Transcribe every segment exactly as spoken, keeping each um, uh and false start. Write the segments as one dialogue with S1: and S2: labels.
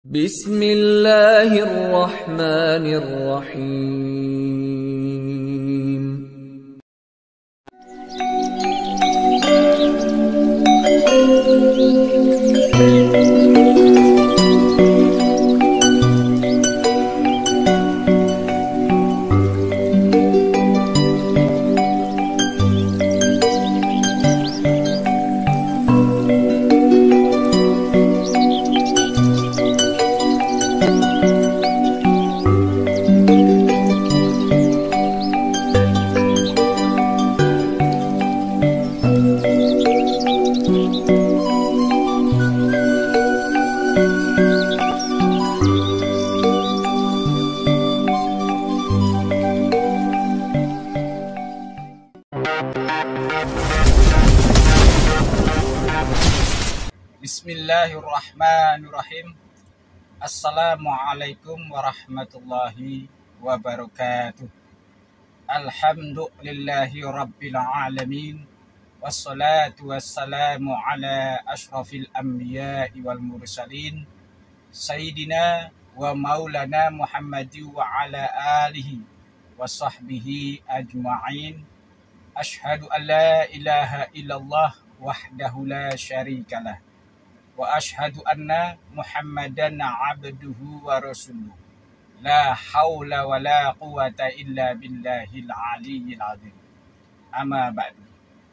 S1: Bismillahirrahmanirrahim.
S2: Bismillahirrahmanirrahim. Assalamualaikum warahmatullahi wabarakatuh. Alhamdulillahi rabbil alamin. Wassalatu wassalamu ala ashrafil anbiya'i wal mursalin. Sayyidina wa maulana Muhammadi wa ala alihi wa sahbihi ajma'in. Ashhadu an la ilaha illallah wahdahu la syarikalah. Wa ashhadu anna Muhammadan abduhu wa rasuluh. La hawla wa la quwata illa billahil aliyyil azim. Amma ba'du.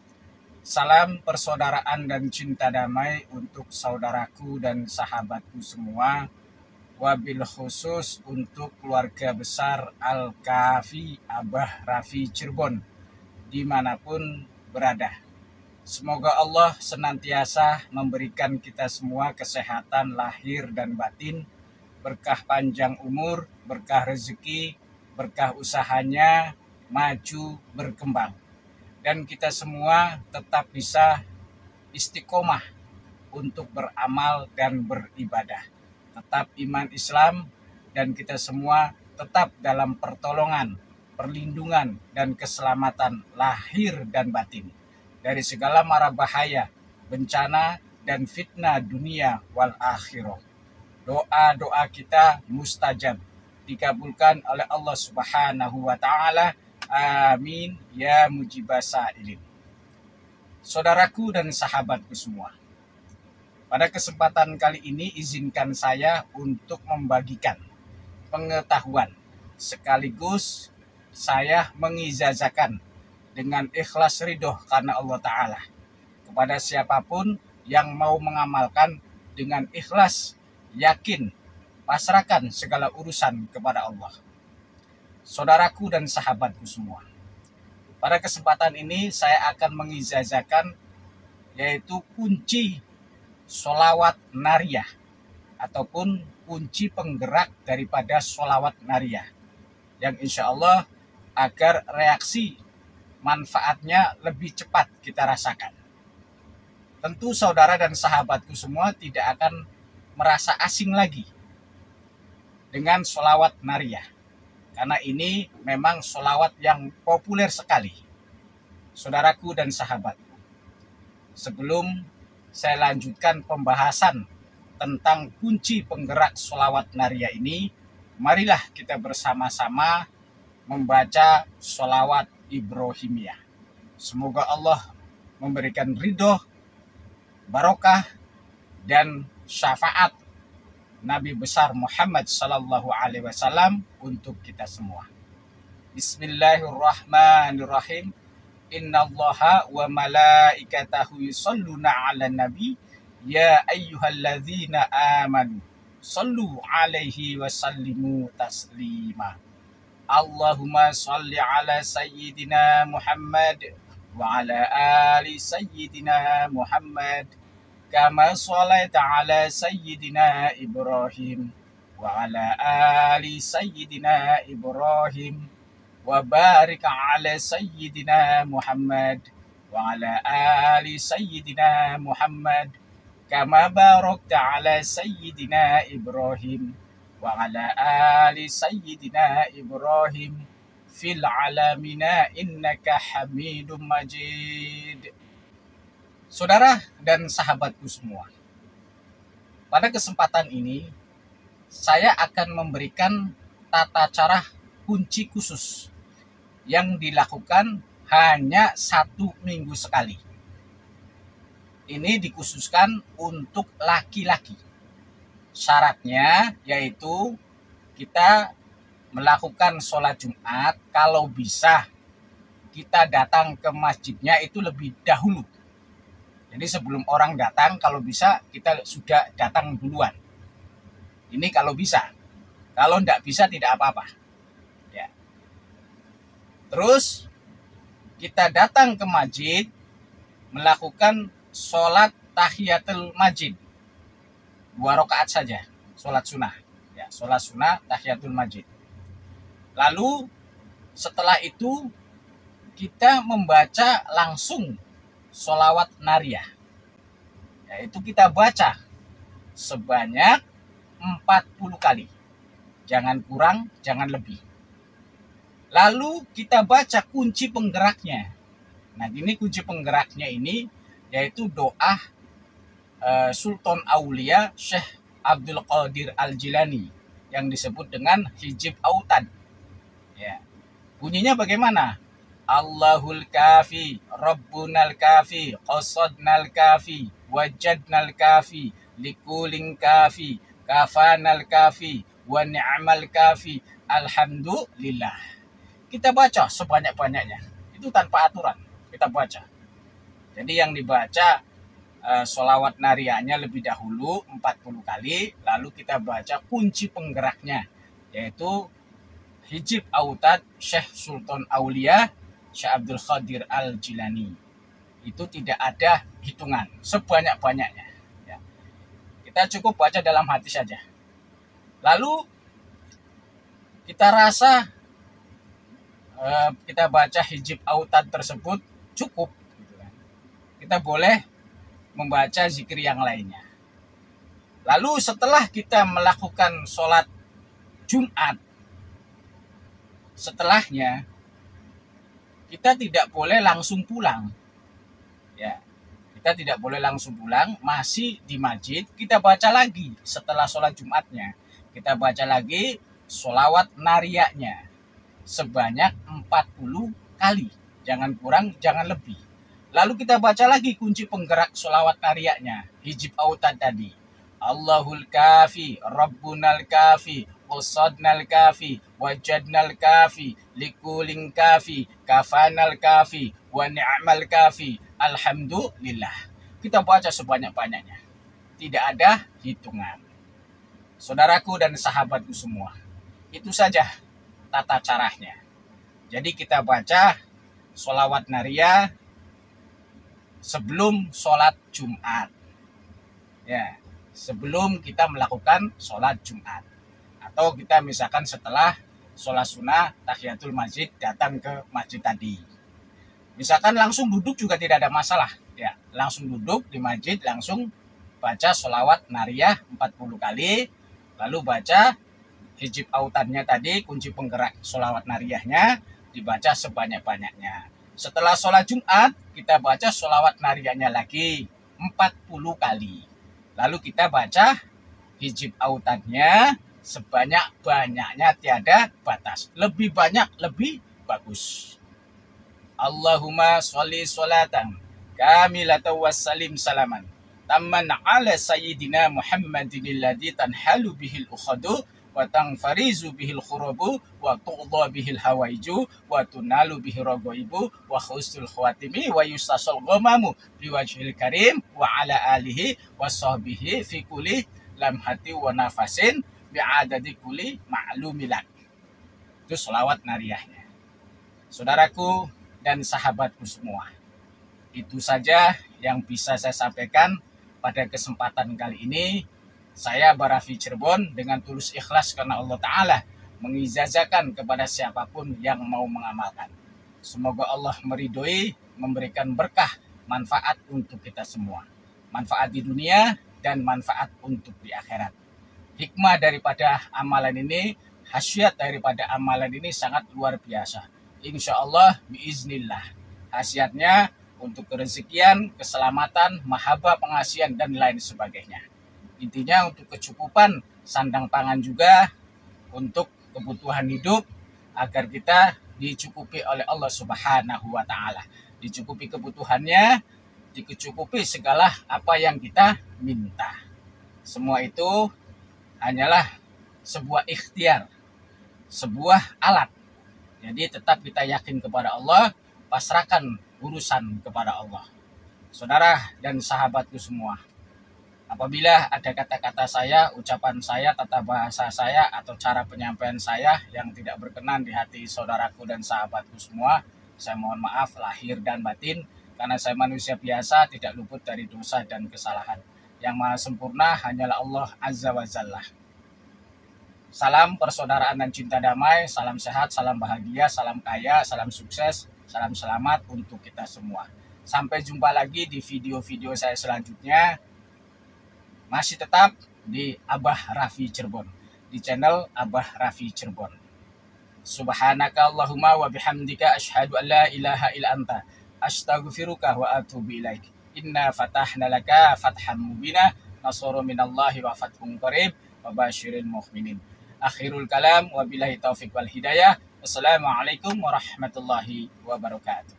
S2: Salam persaudaraan dan cinta damai untuk saudaraku dan sahabatku semua. Wabil khusus untuk keluarga besar Al-Kafi Abah Rafi Cirebon dimanapun berada. Semoga Allah senantiasa memberikan kita semua kesehatan lahir dan batin, berkah panjang umur, berkah rezeki, berkah usahanya, maju berkembang. Dan kita semua tetap bisa istiqomah untuk beramal dan beribadah. Tetap iman Islam dan kita semua tetap dalam pertolongan, perlindungan, dan keselamatan lahir dan batin dari segala mara bahaya, bencana, dan fitnah dunia wal akhirah. Doa-doa kita mustajab, dikabulkan oleh Allah Subhanahu wa Ta'ala. Amin ya mujibas sa'ilin. Saudaraku dan sahabatku semua, pada kesempatan kali ini izinkan saya untuk membagikan pengetahuan sekaligus saya mengijazakan dengan ikhlas ridho karena Allah Ta'ala kepada siapapun yang mau mengamalkan dengan ikhlas, yakin, pasrahkan segala urusan kepada Allah. Saudaraku dan sahabatku semua, pada kesempatan ini saya akan mengijazakan yaitu kunci sholawat nariyah ataupun kunci penggerak daripada sholawat nariyah yang insya Allah agar reaksi manfaatnya lebih cepat kita rasakan. Tentu saudara dan sahabatku semua tidak akan merasa asing lagi dengan sholawat nariyah, karena ini memang sholawat yang populer sekali. Saudaraku dan sahabatku, sebelum saya lanjutkan pembahasan tentang kunci penggerak sholawat nariyah ini, marilah kita bersama-sama membaca sholawat Ibrahimiyah. Semoga Allah memberikan ridho, barokah, dan syafaat Nabi besar Muhammad sallallahu alaihi wasallam untuk kita semua. Bismillahirrahmanirrahim. Innallaha wa malaikatahu yusholluna 'alan nabi ya ayyuhalladzina amanu shallu 'alaihi wa sallimu taslima. Allahumma sholli ala sayyidina Muhammad wa ala ali sayyidina Muhammad kama sholaita ala sayyidina Ibrahim wa ala ali sayyidina Ibrahim wa barik ala sayyidina Muhammad wa ala ali sayyidina Muhammad kama barakta ala sayyidina Ibrahim wa ala ali sayyidina Ibrahim fil alamina innaka hamidum majid. Saudara dan sahabatku semua, pada kesempatan ini saya akan memberikan tata cara kunci khusus yang dilakukan hanya satu minggu sekali. Ini dikhususkan untuk laki-laki. Syaratnya yaitu kita melakukan sholat Jumat, kalau bisa kita datang ke masjidnya itu lebih dahulu. Jadi sebelum orang datang, kalau bisa kita sudah datang duluan. Ini kalau bisa. Kalau tidak bisa tidak apa-apa. Ya. Terus kita datang ke masjid melakukan sholat tahiyatul masjid. Dua rakaat saja, sholat sunnah. Ya, sholat sunnah tahiyatul masjid. Lalu setelah itu kita membaca langsung sholawat nariyah. Yaitu kita baca sebanyak empat puluh kali. Jangan kurang, jangan lebih. Lalu kita baca kunci penggeraknya. Nah, ini kunci penggeraknya ini yaitu doa uh, Sultan Aulia Syekh Abdul Qadir Al-Jilani yang disebut dengan hijib autad. Ya. Bunyinya bagaimana? Allahul kafi, Rabbunal kafi, qasadnal kafi, wajadnal kafi, likuling kafi, kafanal kafi, wa ni'mal kafi, alhamdulillah. Kita baca sebanyak-banyaknya. Itu tanpa aturan. Kita baca. Jadi yang dibaca uh, sholawat nariyahnya lebih dahulu empat puluh kali. Lalu kita baca kunci penggeraknya. Yaitu hijib autad Syekh Sultan Aulia Syekh Abdul Qadir Al-Jilani. Itu tidak ada hitungan. Sebanyak-banyaknya. Ya. Kita cukup baca dalam hati saja. Lalu kita rasa uh, kita baca hijib autad tersebut cukup. Gitu kan. Kita boleh membaca zikir yang lainnya. Lalu setelah kita melakukan sholat Jumat, setelahnya kita tidak boleh langsung pulang. Ya, kita tidak boleh langsung pulang, masih di masjid kita baca lagi setelah sholat Jumatnya. Kita baca lagi sholawat nariyahnya sebanyak empat puluh kali. Jangan kurang, jangan lebih. Lalu kita baca lagi kunci penggerak sholawat nariyahnya, hijib autad tadi. Allahul kafi, Rabbunal kafi, qasadnal kafi, wajadnal kafi, likuling kafi, kafanal kafi, wa ni'mal kafi, alhamdulillah. Kita baca sebanyak-banyaknya. Tidak ada hitungan. Saudaraku dan sahabatku semua, itu saja tata caranya. Jadi kita baca sholawat nariyah sebelum sholat Jumat. Ya, sebelum kita melakukan sholat Jumat. Atau kita misalkan setelah sholat sunnah tahiyatul masjid datang ke masjid tadi. Misalkan langsung duduk juga tidak ada masalah. Ya, langsung duduk di masjid, langsung baca sholawat nariyah empat puluh kali. Lalu baca hijib autadnya tadi, kunci penggerak sholawat nariyahnya, dibaca sebanyak-banyaknya. Setelah sholat Jumat, kita baca sholawat nariyahnya lagi empat puluh kali. Lalu kita baca hijib autadnya sebanyak-banyaknya, tiada batas. Lebih banyak, lebih bagus. Allahumma sholli sholatan kamilatan wassalim salaman tamman ala sayyidina Muhammadin alladhi tanhalu bihil ukhadu wa tanfarizu bihil khurabu wa tuqda bihil hawaiju wa tunalu bihil ragaibu wa khustul khawatimi wa yustasal ghamamu biwajhil karim wa ala alihi wa sahbihi fi kulli lamhati wa nafasin bi'adadi kulli ma'lumilat. Itu sholawat nariyahnya. Saudaraku dan sahabatku semua, itu saja yang bisa saya sampaikan pada kesempatan kali ini. Saya Barafi Cirebon dengan tulus ikhlas karena Allah Ta'ala mengijazakan kepada siapapun yang mau mengamalkan. Semoga Allah meridhoi, memberikan berkah, manfaat untuk kita semua. Manfaat di dunia dan manfaat untuk di akhirat. Hikmah daripada amalan ini, khasiat daripada amalan ini sangat luar biasa. Insya Allah, biiznillah. Khasiatnya untuk kerezekian, keselamatan, mahabbah, pengasihan, dan lain sebagainya. Intinya untuk kecukupan sandang pangan juga untuk kebutuhan hidup agar kita dicukupi oleh Allah Subhanahu wa taala. Dicukupi kebutuhannya, dicukupi segala apa yang kita minta. Semua itu hanyalah sebuah ikhtiar, sebuah alat. Jadi tetap kita yakin kepada Allah, pasrahkan urusan kepada Allah. Saudara dan sahabatku semua, apabila ada kata-kata saya, ucapan saya, tata bahasa saya, atau cara penyampaian saya yang tidak berkenan di hati saudaraku dan sahabatku semua, saya mohon maaf lahir dan batin, karena saya manusia biasa, tidak luput dari dosa dan kesalahan. Yang maha sempurna hanyalah Allah Azza wa Jalla. Salam persaudaraan dan cinta damai, salam sehat, salam bahagia, salam kaya, salam sukses, salam selamat untuk kita semua. Sampai jumpa lagi di video-video saya selanjutnya. Masih tetap di Abah Raffi Cirebon, di channel Abah Raffi Cirebon. Subhanaka Allahumma wa bihamdika asyhadu an la ilaha illa anta astaghfiruka wa atubu ilaik. Inna fatahna laka fatham mubina, nasrun minallahi wa fathun qarib wa basyiril mu'minin. Akhirul kalam wa billahi taufiq wal hidayah. Wassalamualaikum warahmatullahi wabarakatuh.